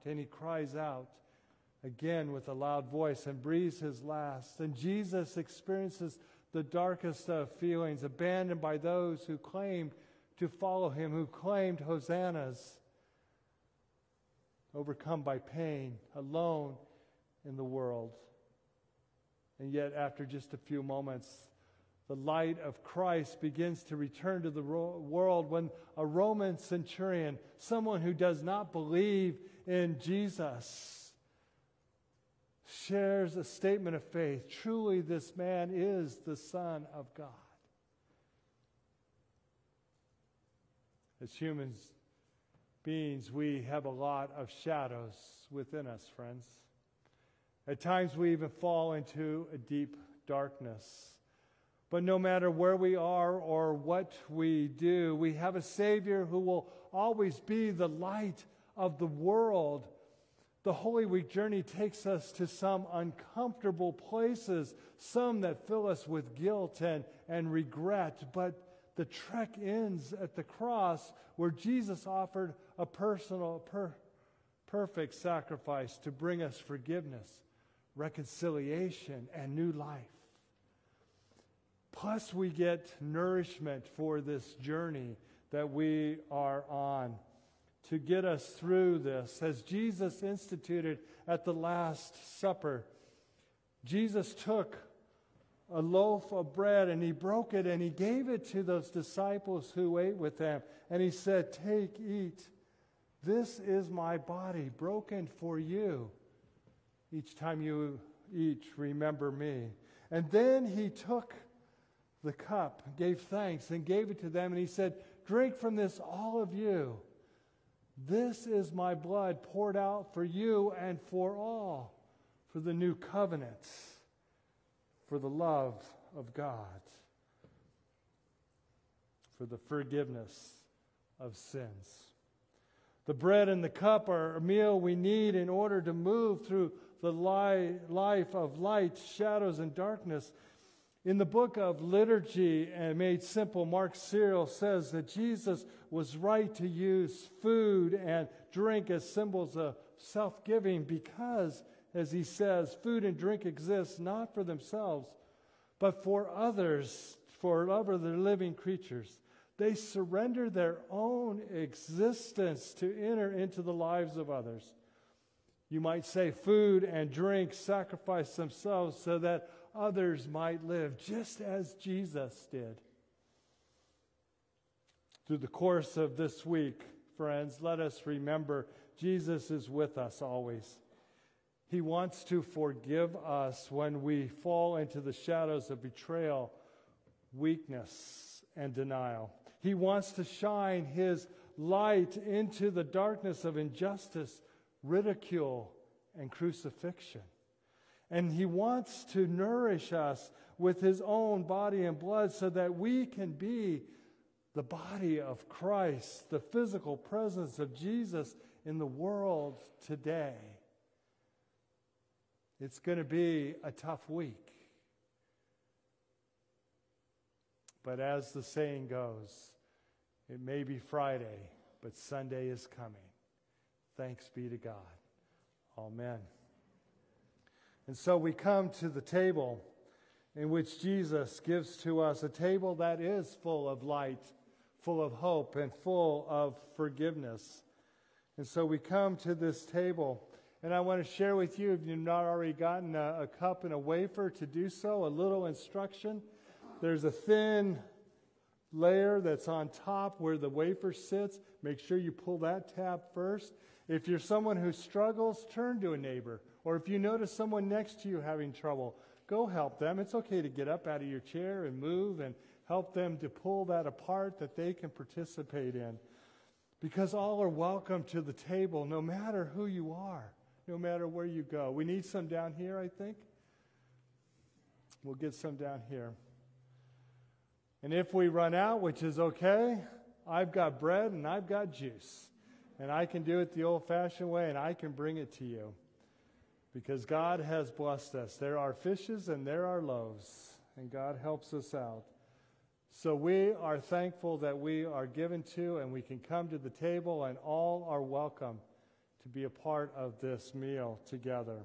again with a loud voice and breathes his last. And Jesus experiences the darkest of feelings, abandoned by those who claimed to follow him, who claimed hosannas, overcome by pain, alone in the world. And yet, after just a few moments, the light of Christ begins to return to the world when a Roman centurion, someone who does not believe in Jesus, shares a statement of faith. Truly, this man is the Son of God. As human beings, we have a lot of shadows within us, friends. At times we even fall into a deep darkness. But no matter where we are or what we do, we have a Savior who will always be the light of the world. The Holy Week journey takes us to some uncomfortable places, some that fill us with guilt and regret, but the trek ends at the cross where Jesus offered a personal, perfect sacrifice to bring us forgiveness, reconciliation, and new life. Plus, we get nourishment for this journey that we are on to get us through this. As Jesus instituted at the Last Supper, Jesus took a loaf of bread and he broke it and he gave it to those disciples who ate with him. And he said, "Take, eat. This is my body broken for you. Each time you eat, remember me." And then he took the cup, gave thanks, and gave it to them. And he said, "Drink from this, all of you. This is my blood poured out for you and for all, for the new covenant, for the love of God, for the forgiveness of sins." The bread and the cup are a meal we need in order to move through the life of light, shadows, and darkness. In the book of Liturgy and Made Simple, Mark Cyril says that Jesus was right to use food and drink as symbols of self-giving because, as he says, food and drink exist not for themselves, but for others, for other living creatures. They surrender their own existence to enter into the lives of others. You might say food and drink sacrifice themselves so that others might live just as Jesus did. Through the course of this week, friends, let us remember Jesus is with us always. He wants to forgive us when we fall into the shadows of betrayal, weakness, and denial. He wants to shine His light into the darkness of injustice, ridicule, and crucifixion. And He wants to nourish us with His own body and blood so that we can be the body of Christ, the physical presence of Jesus in the world today. It's going to be a tough week. But as the saying goes, it may be Friday, but Sunday is coming. Thanks be to God. Amen. And so we come to the table in which Jesus gives to us a table that is full of light, full of hope, and full of forgiveness. And so we come to this table, and I want to share with you, if you've not already gotten a cup and a wafer, to do so, a little instruction. There's a thin layer that's on top where the wafer sits. Make sure you pull that tab first. If you're someone who struggles, turn to a neighbor. Or if you notice someone next to you having trouble, go help them. It's okay to get up out of your chair and move and help them to pull that apart that they can participate in. Because all are welcome to the table, no matter who you are, no matter where you go. We need some down here, I think. We'll get some down here. And if we run out, which is okay, I've got bread and I've got juice. And I can do it the old-fashioned way, and I can bring it to you. Because God has blessed us. There are fishes and there are loaves, and God helps us out. So we are thankful that we are given to, and we can come to the table, and all are welcome to be a part of this meal together.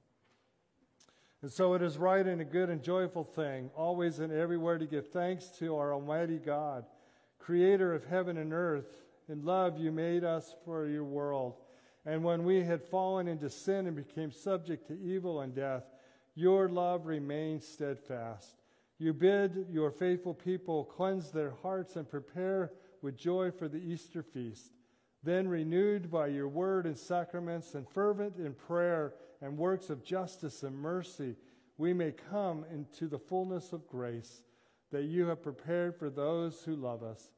And so it is right and a good and joyful thing, always and everywhere, to give thanks to our Almighty God, Creator of heaven and earth. In love you made us for your world. And when we had fallen into sin and became subject to evil and death, your love remained steadfast. You bid your faithful people cleanse their hearts and prepare with joy for the Easter feast. Then, renewed by your word and sacraments and fervent in prayer and works of justice and mercy, we may come into the fullness of grace that you have prepared for those who love us.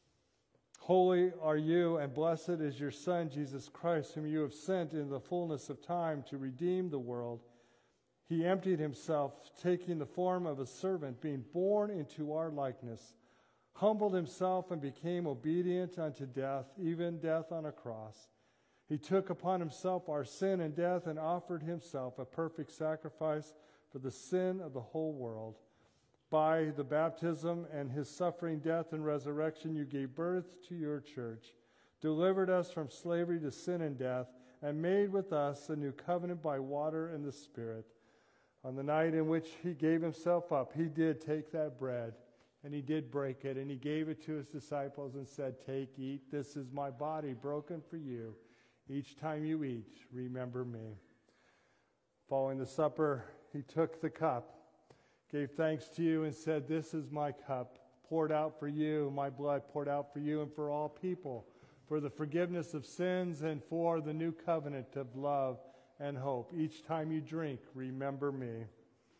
Holy are you, and blessed is your Son, Jesus Christ, whom you have sent in the fullness of time to redeem the world. He emptied himself, taking the form of a servant, being born into our likeness, humbled himself and became obedient unto death, even death on a cross. He took upon himself our sin and death and offered himself a perfect sacrifice for the sin of the whole world. By the baptism and his suffering, death, and resurrection, you gave birth to your church, delivered us from slavery to sin and death, and made with us a new covenant by water and the Spirit. On the night in which he gave himself up, he did take that bread, and he did break it, and he gave it to his disciples and said, "Take, eat, this is my body broken for you. Each time you eat, remember me." Following the supper, he took the cup, gave thanks to you, and said, "This is my cup, poured out for you, my blood poured out for you and for all people, for the forgiveness of sins and for the new covenant of love and hope. Each time you drink, remember me."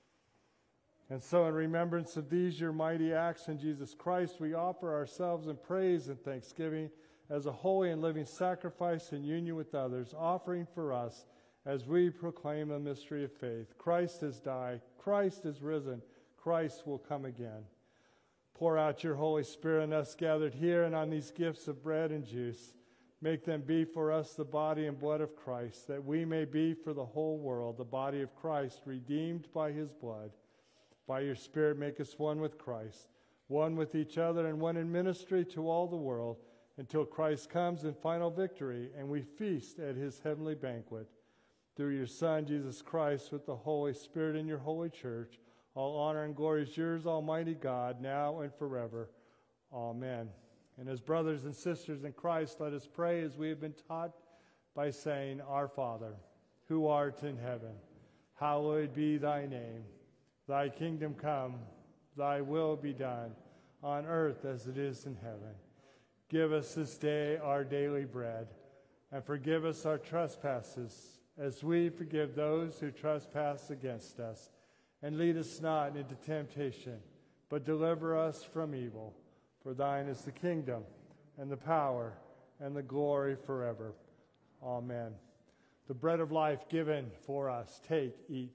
And so in remembrance of these, your mighty acts in Jesus Christ, we offer ourselves in praise and thanksgiving as a holy and living sacrifice in union with others, offering for us as we proclaim the mystery of faith. Christ has died. Christ is risen. Christ will come again. Pour out your Holy Spirit on us gathered here and on these gifts of bread and juice. Make them be for us the body and blood of Christ, that we may be for the whole world the body of Christ, redeemed by his blood. By your Spirit, make us one with Christ, one with each other, and one in ministry to all the world, until Christ comes in final victory and we feast at his heavenly banquet. Through your Son, Jesus Christ, with the Holy Spirit in your holy church, all honor and glory is yours, Almighty God, now and forever. Amen. And as brothers and sisters in Christ, let us pray as we have been taught by saying, "Our Father, who art in heaven, hallowed be thy name. Thy kingdom come, thy will be done, on earth as it is in heaven. Give us this day our daily bread, and forgive us our trespasses, as we forgive those who trespass against us. And lead us not into temptation, but deliver us from evil. For thine is the kingdom, and the power, and the glory forever. Amen." The bread of life given for us. Take, eat.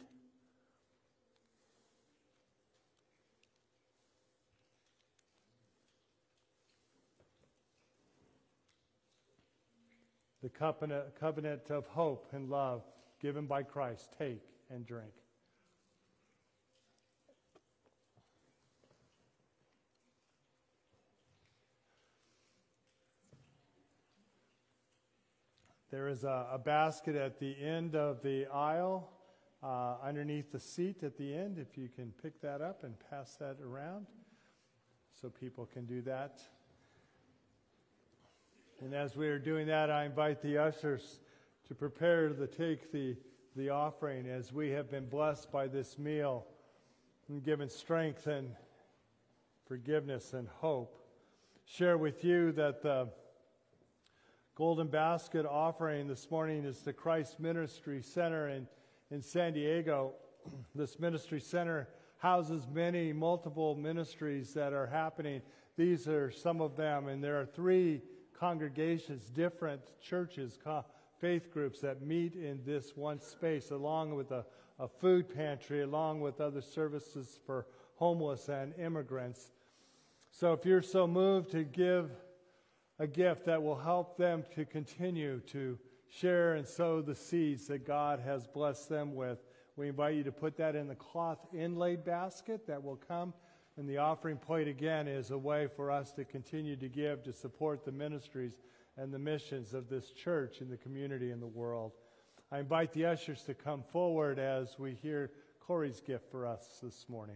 The covenant of hope and love given by Christ. Take and drink. There is a basket at the end of the aisle, underneath the seat at the end, if you can pick that up and pass that around so people can do that. And as we are doing that, I invite the ushers to prepare to take the offering, as we have been blessed by this meal and given strength and forgiveness and hope. Share with you that the Golden Basket offering this morning is the Christ Ministry Center in San Diego. This ministry center houses many multiple ministries that are happening. These are some of them, and there are 3 congregations, different churches, faith groups that meet in this one space, along with a food pantry, along with other services for homeless and immigrants. So if you're so moved to give a gift that will help them to continue to share and sow the seeds that God has blessed them with, we invite you to put that in the cloth inlaid basket that will come. And the offering plate, again, is a way for us to continue to give to support the ministries and the missions of this church in the community and the world. I invite the ushers to come forward as we hear Corey's gift for us this morning.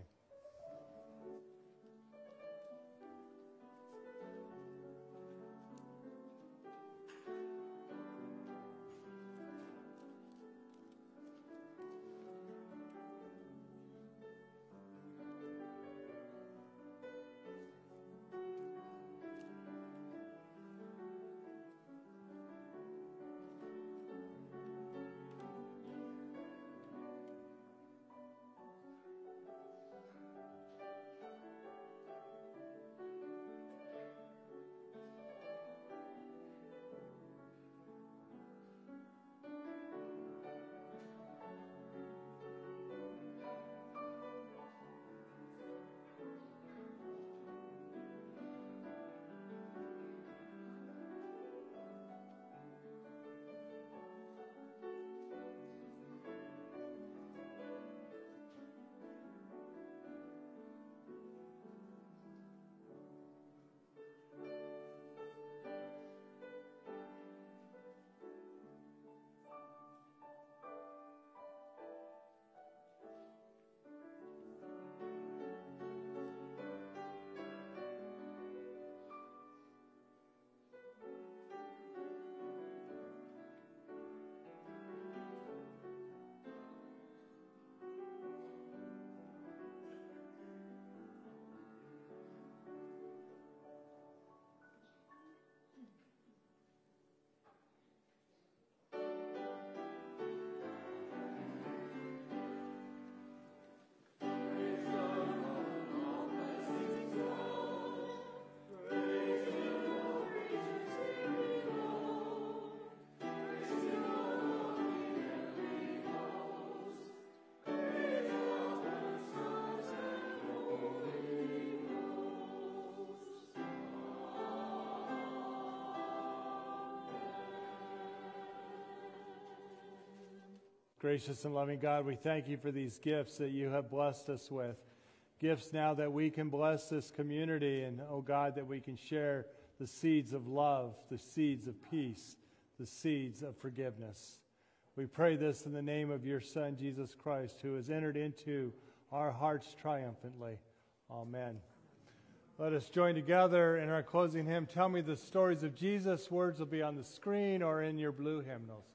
Gracious and loving God, we thank you for these gifts that you have blessed us with. Gifts now that we can bless this community, and, oh God, that we can share the seeds of love, the seeds of peace, the seeds of forgiveness. We pray this in the name of your Son, Jesus Christ, who has entered into our hearts triumphantly. Amen. Let us join together in our closing hymn, Tell Me the Stories of Jesus. Words will be on the screen or in your blue hymnals.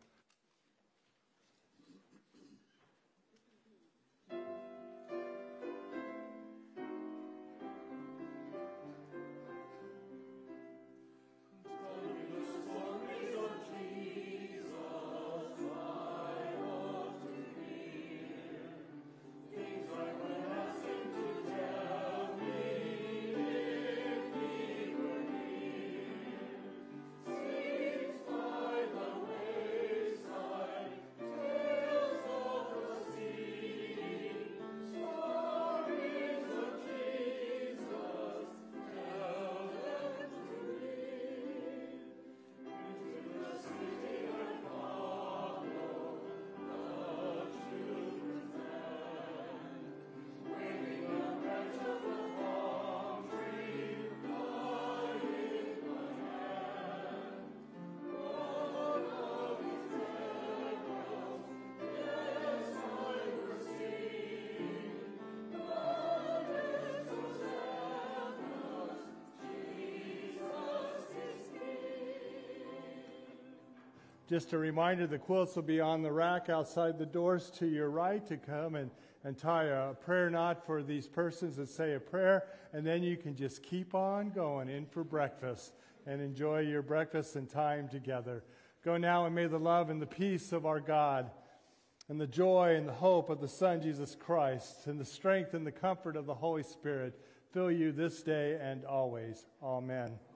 Just a reminder, the quilts will be on the rack outside the doors to your right to come and tie a prayer knot for these persons that say a prayer, and then you can just keep on going in for breakfast and enjoy your breakfast and time together. Go now, and may the love and the peace of our God and the joy and the hope of the Son, Jesus Christ, and the strength and the comfort of the Holy Spirit fill you this day and always. Amen.